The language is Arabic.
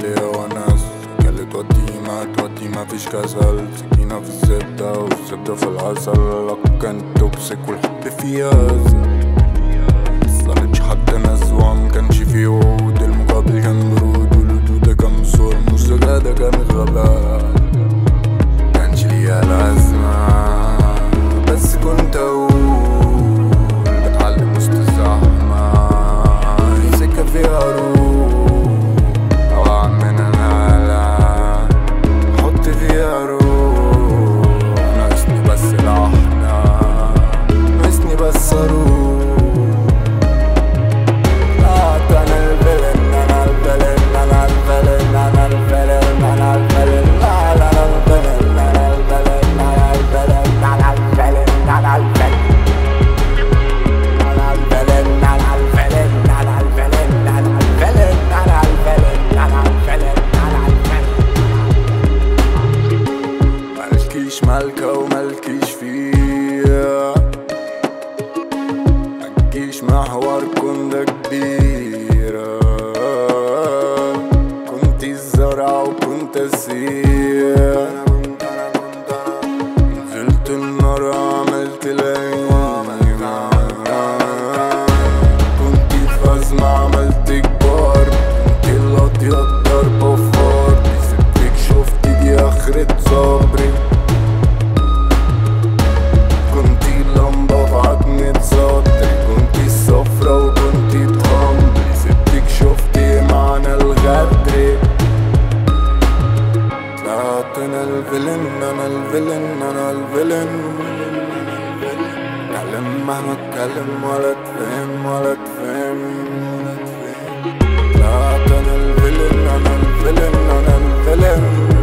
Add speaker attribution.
Speaker 1: ليا وناس اللي تودي ما فيش كسل، سكينة في الزبدة والزبدة في العسل. لك كان توكسيك والحب فيها مصطنتش حتى نزوة، مكانش فيه وعود، المقابل كان برود والهدود كان صور، الموسيقى ده كان غباء مكانش ليها لازمة. بس كنت أقول بتعلم وسط الزحمة، سكة فيها روح أو أعمل نقلة حط فيها روح. ناقصني بس لحنة، ناقصني بس أروح. مالكة ومالكيش فيها، مالكيش محور كنت كبيرة، كنت الزرع وكنت السير، نزلت النار عملت ليمة، كنت في أزمة عملت كبار، كنت الأطيب ضربة فار، سبتك شفت دي آخرة صبري، أنا الفيلن أنا الفيلن اتكلم مهما اتكلم ولا تفهم ولا تفهم. لا أنا الفيلن أنا الفيلن أنا الفيلن.